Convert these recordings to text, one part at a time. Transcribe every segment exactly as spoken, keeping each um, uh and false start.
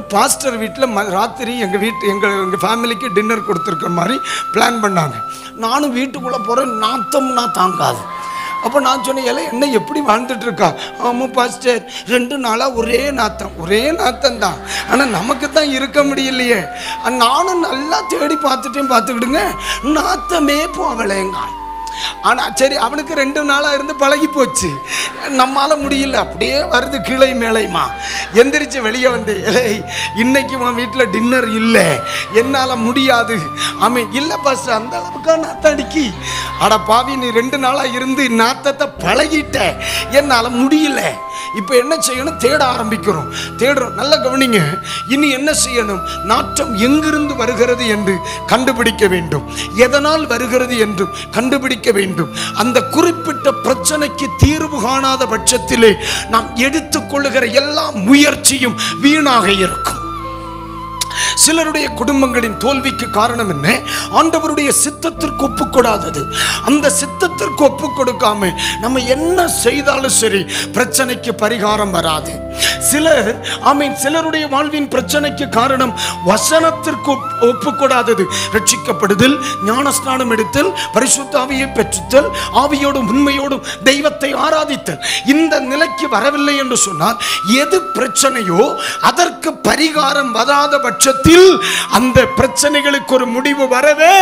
Pastor வீட்டில் ம ராத்திரி எங்கள் வீட்டு எங்கள் எங்கள் ஃபேமிலிக்கு டின்னர் கொடுத்துருக்க மாதிரி பிளான் பண்ணாங்க. நானும் வீட்டுக்குள்ளே போகிறேன், நாத்தம்னா தாங்காது. அப்போ நான் சொன்னேன், இல்லை என்ன எப்படி வாழ்ந்துட்டுருக்கா? ஆமாம் பாஸ்டர், ரெண்டு நாளாக ஒரே நாத்தம், ஒரே நாத்தம் தான், ஆனால் நமக்கு தான் இருக்க முடியலையே. நானும் நல்லா தேடி பார்த்துட்டேன், பார்த்துக்கிடுங்க, நாத்தமே போகலைங்க. ஆனால் சரி, அவனுக்கு ரெண்டு நாளாக இருந்து பழகி போச்சு, நம்மளால் முடியல, அப்படியே வருது கீழே மேலையுமா. எந்திரிச்சு வெளியே வந்து, இல்லை இன்னைக்கு உன் வீட்டில் டின்னர் இல்லை, என்னால் முடியாது. ஆமாம், இல்லை பாஸ்டர் அந்த அளவுக்கா நாத்தம் அடிக்கி? அட பாவி, நீ ரெண்டு நாளாக இருந்து நாத்தத்தை பழகிட்ட, என்னால் முடியல. இப்போ என்ன செய்யணும்? தேட ஆரம்பிக்கிறோம், தேடுறோம். நல்ல கவனிங்க, இனி என்ன செய்யணும்? நாற்றம் எங்கிருந்து வருகிறது என்று கண்டுபிடிக்க வேண்டும், எதனால் வருகிறது என்று கண்டுபிடிக்க வேண்டும். அந்த குறிப்பிட்ட பிரச்சனைக்கு தீர்வு காணாத பட்சத்திலே நாம் எடுத்துக்கொள்ளுகிற எல்லா முயற்சியும் வீணாக இருக்கும். சிலருடைய குடும்பங்களின் தோல்விக்கு காரணம் என்ன? ஆண்டவருடைய சித்தத்திற்கு ஒப்புக்கொடாதது. அந்த சித்தத்திற்கு ஒப்பு கொடுக்காம நம்ம என்ன செய்தாலும் சரி, பிரச்சனைக்கு பரிகாரம் வராது. சிலர் ஆமீன் சிலருடைய வாழ்வின் பிரச்சனைக்கு காரணம் வசனத்திற்கு ஒப்புக்கொடாதது. ரட்சிக்கப்படுதல், ஞானஸ்நானம் எடுத்தல், பரிசுத்த ஆவியை பெற்றுத்தல், ஆவியோடும் உண்மையோடும் தெய்வத்தை ஆராதித்தல். இந்த நிலைக்கு வரவில்லை என்று சொன்னால், எது பிரச்சனையோ அதற்கு பரிகாரம் வராத பட்சத்தில் அந்த பிரச்சனைகளுக்கு ஒரு முடிவு வரவே.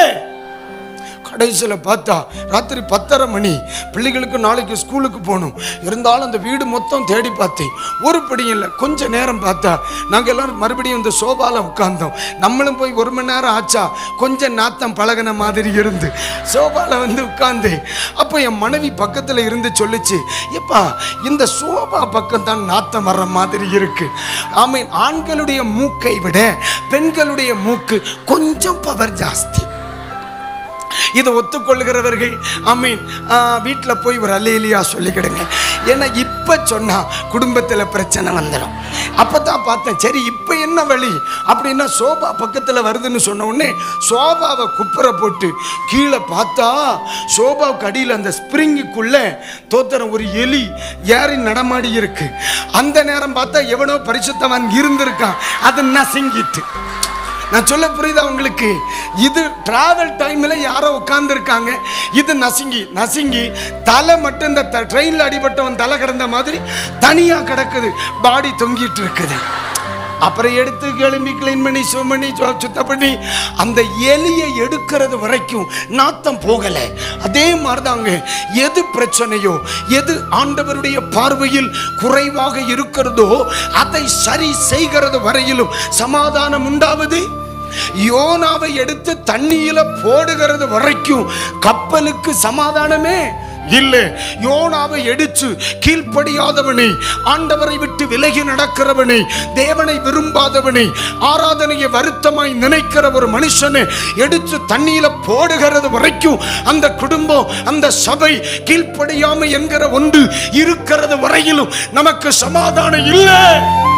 கடைசியில் பார்த்தா ராத்திரி பத்தரை மணி, பிள்ளைகளுக்கு நாளைக்கு ஸ்கூலுக்கு போகணும். இருந்தாலும் அந்த வீடு மொத்தம் தேடி பார்த்தேன், ஒரு படியும் இல்லை. கொஞ்சம் நேரம் பார்த்தா நாங்கள் எல்லோரும் மறுபடியும் இந்த சோபாவில் உட்கார்ந்தோம். நம்மளும் போய் ஒரு மணி நேரம் ஆச்சா, கொஞ்சம் நாத்தம் பழகின மாதிரி இருந்து சோபாவில் வந்து உட்கார்ந்தேன். அப்போ என் மனைவி பக்கத்தில் இருந்து சொல்லிச்சு, எப்பா இந்த சோபா பக்கம் தான் நாத்தம் வர்ற மாதிரி இருக்கு. ஆமீன், ஆண்களுடைய மூக்கை விட பெண்களுடைய மூக்கு கொஞ்சம் பவர் ஜாஸ்தி. இதை ஒத்துக்கொள்கிறவர்கள் ஆமீன் வீட்டில் போய் ஒரு அல்லேலியா சொல்லிக்கிடுங்க. ஏன்னா இப்போ சொன்னால் குடும்பத்தில் பிரச்சனை வந்துடும். அப்போ தான் பார்த்தேன், சரி இப்போ என்ன வழி அப்படின்னா, சோபா பக்கத்தில் வருதுன்னு சொன்ன உடனே சோபாவை குப்புற போட்டு கீழே பார்த்தா, சோபாவுக்கு அடியில் அந்த ஸ்ப்ரிங்குக்குள்ளே தோத்திரம் ஒரு எலி ஏறி நடமாடி இருக்கு. அந்த நேரம் பார்த்தா எவனோ பரிசுத்தவன் இருந்திருக்கான், அது நசுங்கிட்டு. நான் சொல்ல புரியுதா உங்களுக்கு? இது டிராவல் டைமில் யாரோ உட்கார்ந்து இருக்காங்க, இது நசுங்கி நசுங்கி தலை மட்டும் இந்த ட்ரெயினில் அடிபட்டவன் தலை கிடந்த மாதிரி தனியாக கிடக்குது, பாடி தொங்கிட்டு இருக்குது. அப்புறம் எடுத்து கிளம்பி கிளீன் பண்ணி சுத்தம் பண்ணி சுத்தம் பண்ணி அந்த எலியை எடுக்கிறது வரைக்கும் நாத்தம் போகலை. அதே மாதிரிதாங்க, எது பிரச்சனையோ, எது ஆண்டவருடைய பார்வையில் குறைவாக இருக்கிறதோ அதை சரி செய்கிறது வரையிலும் சமாதானம் உண்டாவது. யோனாவை எடுத்து தண்ணியில போடுகிறது வரைக்கும் கப்பலுக்கு சமாதானமே இல்லை. யோனாவை எடுத்து கீழ்ப்படியாதவனை, ஆண்டவரை விட்டு விலகி நடக்கிறவனை, தேவனை விரும்பாதவனை, ஆராதனையை வருத்தமாய் நினைக்கிற ஒரு மனுஷனை எடுத்து தண்ணியில போடுகிறது வரைக்கும் அந்த குடும்பம், அந்த சபை கீழ்ப்படியாமை என்கிற ஒன்று இருக்கிறது வரையிலும் நமக்கு சமாதானம் இல்லை.